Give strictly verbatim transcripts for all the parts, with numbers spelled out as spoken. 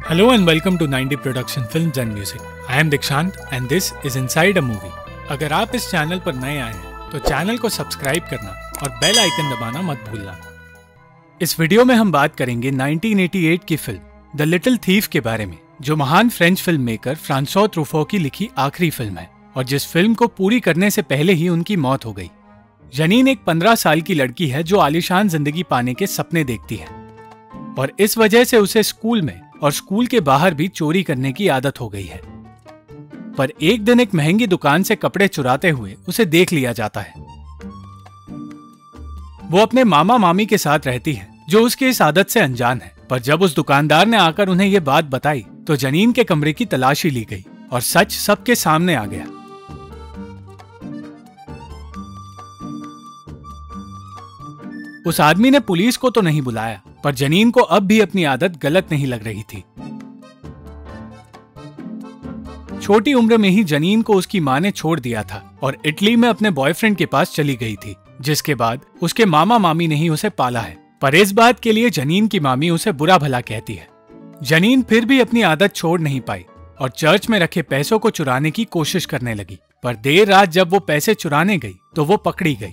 Hello and welcome to ninety Production Films and Music. I am Dikshant and this is Inside a Movie. अगर आप इस channel पर नए आए हैं तो चैनल को सब्सक्राइब करना और बेल आइकन दबाना मत भूलना। इस वीडियो में हम बात करेंगे नाइंटीन एटी एट की फिल्म द लिटिल थीफ के बारे में, जो महान French film maker Francois Truffaut की लिखी आखिरी फिल्म है और जिस फिल्म को पूरी करने से पहले ही उनकी मौत हो गई। जनीन एक पंद्रह साल की लड़की है जो आलीशान जिंदगी पाने के सपने देखती है और इस वजह से उसे स्कूल में और स्कूल के बाहर भी चोरी करने की आदत हो गई है। पर एक दिन एक महंगी दुकान से कपड़े चुराते हुए उसे देख लिया जाता है। वो अपने मामा मामी के साथ रहती है जो उसकी इस आदत से अनजान है, पर जब उस दुकानदार ने आकर उन्हें ये बात बताई तो जनीन के कमरे की तलाशी ली गई और सच सबके सामने आ गया। उस आदमी ने पुलिस को तो नहीं बुलाया, पर जनीन को अब भी अपनी आदत गलत नहीं लग रही थी। छोटी उम्र में ही जनीन को उसकी मां ने छोड़ दिया था और इटली में अपने बॉयफ्रेंड के पास चली गई थी, जिसके बाद उसके मामा मामी ने ही उसे पाला है। पर इस बात के लिए जनीन की मामी उसे बुरा भला कहती है। जनीन फिर भी अपनी आदत छोड़ नहीं पाई और चर्च में रखे पैसों को चुराने की कोशिश करने लगी। पर देर रात जब वो पैसे चुराने गई तो वो पकड़ी गई।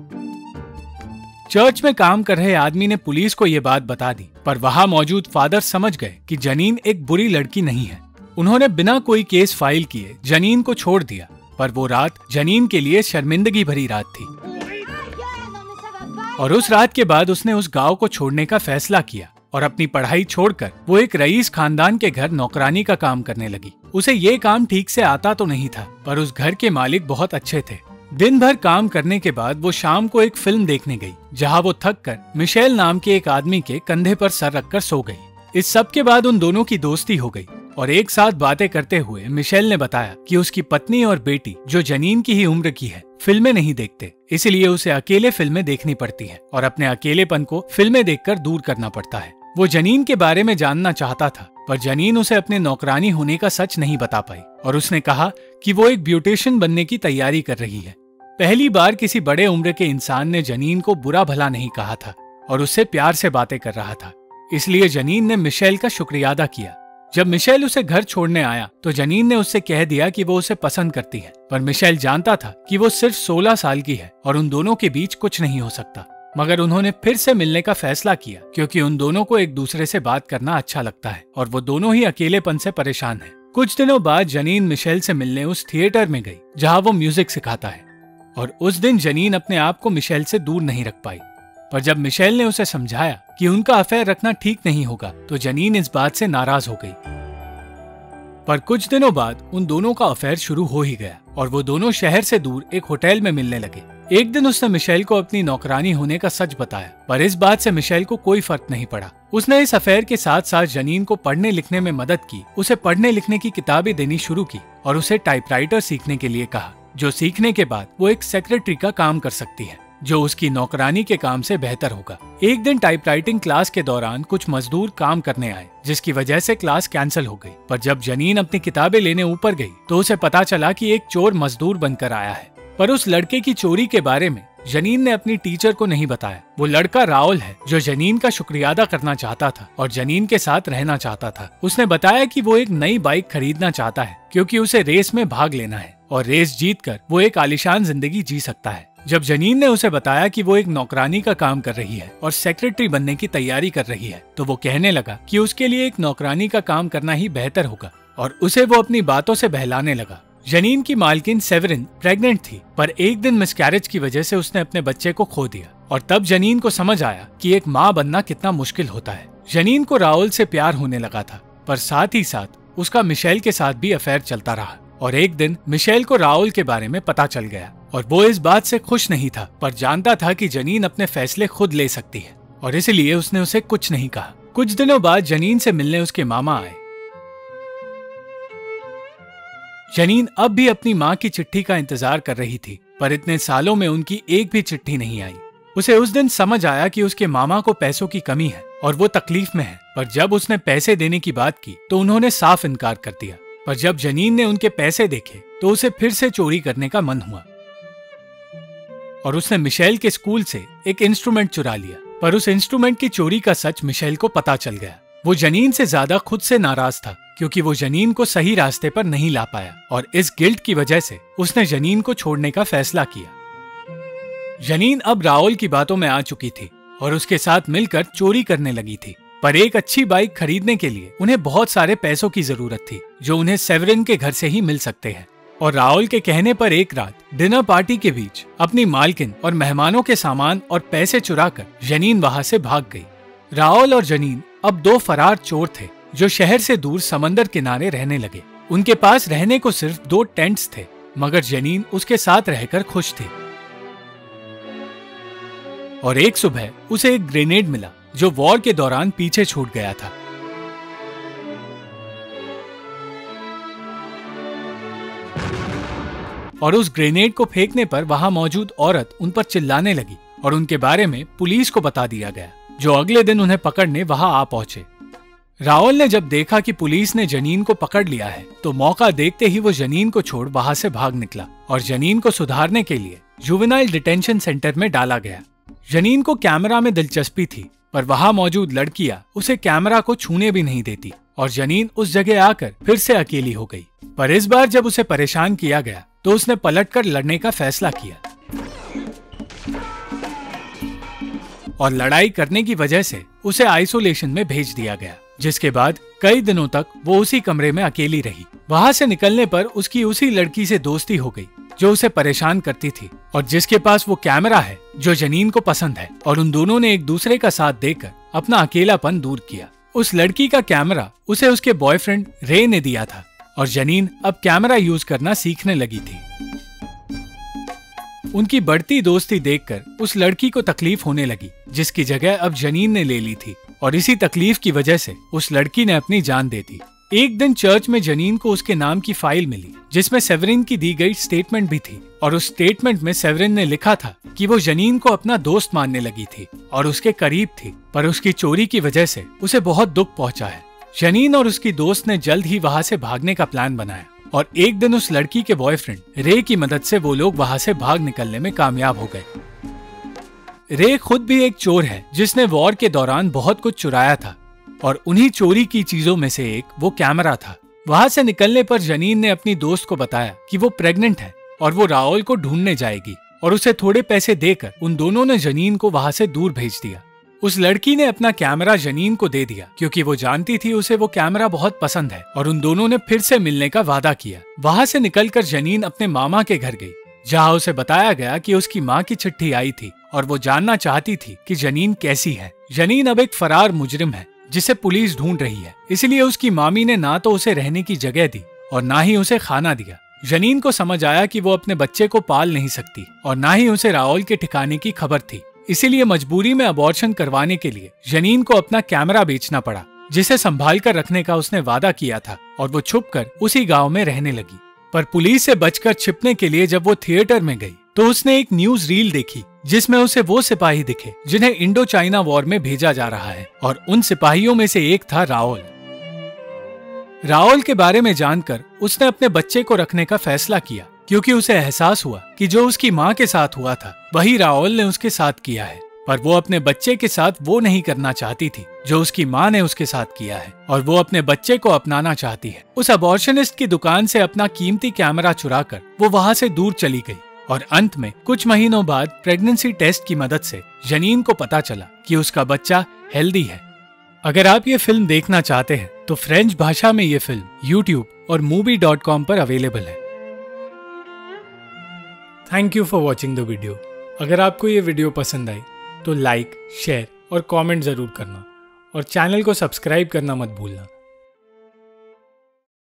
चर्च में काम कर रहे आदमी ने पुलिस को ये बात बता दी, पर वहां मौजूद फादर समझ गए कि जनीन एक बुरी लड़की नहीं है। उन्होंने बिना कोई केस फाइल किए जनीन को छोड़ दिया। पर वो रात जनीन के लिए शर्मिंदगी भरी रात थी और उस रात के बाद उसने उस गांव को छोड़ने का फैसला किया और अपनी पढ़ाई छोड़कर वो एक रईस खानदान के घर नौकरानी का काम करने लगी। उसे ये काम ठीक से आता तो नहीं था, पर उस घर के मालिक बहुत अच्छे थे। दिन भर काम करने के बाद वो शाम को एक फिल्म देखने गई, जहां वो थक कर मिशेल नाम के एक आदमी के कंधे पर सर रखकर सो गई। इस सब के बाद उन दोनों की दोस्ती हो गई और एक साथ बातें करते हुए मिशेल ने बताया कि उसकी पत्नी और बेटी, जो जनीन की ही उम्र की है, फिल्में नहीं देखते, इसलिए उसे अकेले फिल्में देखनी पड़ती है और अपने अकेलेपन को फिल्में देखकर दूर करना पड़ता है। वो जनीन के बारे में जानना चाहता था, पर जनीन उसे अपने नौकरानी होने का सच नहीं बता पाई और उसने कहा कि वो एक ब्यूटिशियन बनने की तैयारी कर रही है। पहली बार किसी बड़े उम्र के इंसान ने जनीन को बुरा भला नहीं कहा था और उससे प्यार से बातें कर रहा था, इसलिए जनीन ने मिशेल का शुक्रिया अदा किया। जब मिशेल उसे घर छोड़ने आया तो जनीन ने उससे कह दिया कि वो उसे पसंद करती है, पर मिशेल जानता था कि वो सिर्फ सोलह साल की है और उन दोनों के बीच कुछ नहीं हो सकता। मगर उन्होंने फिर से मिलने का फैसला किया क्योंकि उन दोनों को एक दूसरे से बात करना अच्छा लगता है और वो दोनों ही अकेलेपन से परेशान हैं। कुछ दिनों बाद जनीन मिशेल से मिलने उस थिएटर में गई जहाँ वो म्यूजिक सिखाता है और उस दिन जनीन अपने आप को मिशेल से दूर नहीं रख पाई। पर जब मिशेल ने उसे समझाया कि उनका अफेयर रखना ठीक नहीं होगा तो जनीन इस बात से नाराज हो गई। पर कुछ दिनों बाद उन दोनों का अफेयर शुरू हो ही गया और वो दोनों शहर से दूर एक होटल में मिलने लगे। एक दिन उसने मिशेल को अपनी नौकरानी होने का सच बताया, पर इस बात से मिशेल को कोई फर्क नहीं पड़ा। उसने इस अफेयर के साथ साथ जनीन को पढ़ने लिखने में मदद की, उसे पढ़ने लिखने की किताबें देनी शुरू की और उसे टाइपराइटर सीखने के लिए कहा, जो सीखने के बाद वो एक सेक्रेटरी का काम कर सकती है, जो उसकी नौकरानी के काम से बेहतर होगा। एक दिन टाइपराइटिंग क्लास के दौरान कुछ मजदूर काम करने आए, जिसकी वजह से क्लास कैंसिल हो गई। पर जब जनीन अपनी किताबें लेने ऊपर गई तो उसे पता चला कि एक चोर मजदूर बनकर आया है। पर उस लड़के की चोरी के बारे में जनीन ने अपनी टीचर को नहीं बताया। वो लड़का राहुल है जो जनीन का शुक्रिया अदा करना चाहता था और जनीन के साथ रहना चाहता था। उसने बताया कि वो एक नई बाइक खरीदना चाहता है क्योंकि उसे रेस में भाग लेना है और रेस जीतकर वो एक आलीशान जिंदगी जी सकता है। जब जनीन ने उसे बताया कि वो एक नौकरानी का काम कर रही है और सेक्रेटरी बनने की तैयारी कर रही है, तो वो कहने लगा कि उसके लिए एक नौकरानी का काम करना ही बेहतर होगा और उसे वो अपनी बातों से बहलाने लगा। जनीन की मालकिन सेवरिन प्रेग्नेंट थी, पर एक दिन मिसकैरेज की वजह से उसने अपने बच्चे को खो दिया और तब जनीन को समझ आया कि एक माँ बनना कितना मुश्किल होता है। जनीन को राहुल से प्यार होने लगा था, पर साथ ही साथ उसका मिशेल के साथ भी अफेयर चलता रहा और एक दिन मिशेल को राहुल के बारे में पता चल गया और वो इस बात से खुश नहीं था, पर जानता था कि जनीन अपने फैसले खुद ले सकती है और इसलिए उसने उसे कुछ नहीं कहा। कुछ दिनों बाद जनीन से मिलने उसके मामा आए। जनीन अब भी अपनी माँ की चिट्ठी का इंतजार कर रही थी, पर इतने सालों में उनकी एक भी चिट्ठी नहीं आई। उसे उस दिन समझ आया कि उसके मामा को पैसों की कमी है और वो तकलीफ में है, पर जब उसने पैसे देने की बात की तो उन्होंने साफ इनकार कर दिया। पर जब जनीन ने उनके पैसे देखे तो उसे फिर से चोरी करने का मन हुआ और उसने मिशेल के स्कूल से एक इंस्ट्रूमेंट चुरा लिया। पर उस इंस्ट्रूमेंट की चोरी का सच मिशेल को पता चल गया वो जनीन से ज्यादा खुद से नाराज था क्योंकि वो जनीन को सही रास्ते पर नहीं ला पाया और इस गिल्ट की वजह से उसने जनीन को छोड़ने का फैसला किया। जनीन अब राहुल की बातों में आ चुकी थी और उसके साथ मिलकर चोरी करने लगी थी, पर एक अच्छी बाइक खरीदने के लिए उन्हें बहुत सारे पैसों की जरूरत थी जो उन्हें सेवरिन के घर से ही मिल सकते हैं। और राहुल के कहने पर एक रात डिनर पार्टी के बीच अपनी मालकिन और मेहमानों के सामान और पैसे चुराकर जनीन वहां से भाग गई। राहुल और जनीन अब दो फरार चोर थे जो शहर से दूर समंदर किनारे रहने लगे। उनके पास रहने को सिर्फ दो टेंट्स थे, मगर जनीन उसके साथ रहकर खुश थी। और एक सुबह उसे एक ग्रेनेड मिला जो वॉर के दौरान पीछे छूट गया था। और उस ग्रेनेड को फेंकने पर वहां मौजूद औरत उन पर चिल्लाने लगी और उनके बारे में पुलिस को बता दिया गया, जो अगले दिन उन्हें पकड़ने वहां आ पहुंचे। राहुल ने जब देखा कि पुलिस ने जनीन को पकड़ लिया है तो मौका देखते ही वो जनीन को छोड़ वहां से भाग निकला और जनीन को सुधारने के लिए जुवेनाइल डिटेंशन सेंटर में डाला गया। जनीन को कैमरा में दिलचस्पी थी, पर वहां मौजूद लड़कियां उसे कैमरा को छूने भी नहीं देती और जनीन उस जगह आकर फिर से अकेली हो गई। पर इस बार जब उसे परेशान किया गया तो उसने पलटकर लड़ने का फैसला किया और लड़ाई करने की वजह से उसे आइसोलेशन में भेज दिया गया, जिसके बाद कई दिनों तक वो उसी कमरे में अकेली रही। वहां से निकलने पर उसकी उसी लड़की से दोस्ती हो गई जो उसे परेशान करती थी और जिसके पास वो कैमरा है जो जनीन को पसंद है, और उन दोनों ने एक दूसरे का साथ देकर अपना अकेलापन दूर किया। उस लड़की का कैमरा उसे उसके बॉयफ्रेंड रे ने दिया था और जनीन अब कैमरा यूज करना सीखने लगी थी। उनकी बढ़ती दोस्ती देखकर उस लड़की को तकलीफ होने लगी, जिसकी जगह अब जनीन ने ले ली थी और इसी तकलीफ की वजह से उस लड़की ने अपनी जान दे दी। एक दिन चर्च में जनीन को उसके नाम की फाइल मिली जिसमें सेवरिन की दी गई स्टेटमेंट भी थी और उस स्टेटमेंट में सेवरिन ने लिखा था कि वो जनीन को अपना दोस्त मानने लगी थी और उसके करीब थी, पर उसकी चोरी की वजह से उसे बहुत दुख पहुंचा है। जनीन और उसकी दोस्त ने जल्द ही वहां से भागने का प्लान बनाया और एक दिन उस लड़की के बॉयफ्रेंड रे की मदद से वो लोग वहां से भाग निकलने में कामयाब हो गए। रे खुद भी एक चोर है जिसने वॉर के दौरान बहुत कुछ चुराया था और उन्हीं चोरी की चीजों में से एक वो कैमरा था। वहां से निकलने पर जनीन ने अपनी दोस्त को बताया कि वो प्रेग्नेंट है और वो राहुल को ढूंढने जाएगी और उसे थोड़े पैसे देकर उन दोनों ने जनीन को वहां से दूर भेज दिया। उस लड़की ने अपना कैमरा जनीन को दे दिया क्योंकि वो जानती थी उसे वो कैमरा बहुत पसंद है और उन दोनों ने फिर से मिलने का वादा किया। वहां से निकलकर जनीन अपने मामा के घर गई, जहां उसे बताया गया कि उसकी माँ की चिट्ठी आई थी और वो जानना चाहती थी कि जनीन कैसी है। जनीन अब एक फरार मुजरिम है जिसे पुलिस ढूंढ रही है, इसलिए उसकी मामी ने ना तो उसे रहने की जगह दी और ना ही उसे खाना दिया। जनीन को समझ आया कि वो अपने बच्चे को पाल नहीं सकती और ना ही उसे राहुल के ठिकाने की खबर थी, इसीलिए मजबूरी में अबॉर्शन करवाने के लिए जनीन को अपना कैमरा बेचना पड़ा जिसे संभाल कर रखने का उसने वादा किया था और वो छुपकर उसी गांव में रहने लगी। पर पुलिस से बचकर छिपने के लिए जब वो थिएटर में गई तो उसने एक न्यूज रील देखी जिसमें उसे वो सिपाही दिखे जिन्हें इंडो चाइना वॉर में भेजा जा रहा है और उन सिपाहियों में से एक था राहुल। राहुल के बारे में जानकर उसने अपने बच्चे को रखने का फैसला किया क्योंकि उसे एहसास हुआ कि जो उसकी माँ के साथ हुआ था वही राहुल ने उसके साथ किया है, पर वो अपने बच्चे के साथ वो नहीं करना चाहती थी जो उसकी माँ ने उसके साथ किया है और वो अपने बच्चे को अपनाना चाहती है। उस अबॉर्शनिस्ट की दुकान से अपना कीमती कैमरा चुराकर वो वहाँ से दूर चली गई और अंत में कुछ महीनों बाद प्रेगनेंसी टेस्ट की मदद से जनीन को पता चला कि उसका बच्चा हेल्दी है। अगर आप ये फिल्म देखना चाहते हैं तो फ्रेंच भाषा में ये फिल्म यूट्यूब और मूवी डॉट कॉम पर अवेलेबल है। Thank you for watching the video. अगर आपको ये वीडियो पसंद आई तो लाइक, शेयर और कमेंट जरूर करना और चैनल को सब्सक्राइब करना मत भूलना।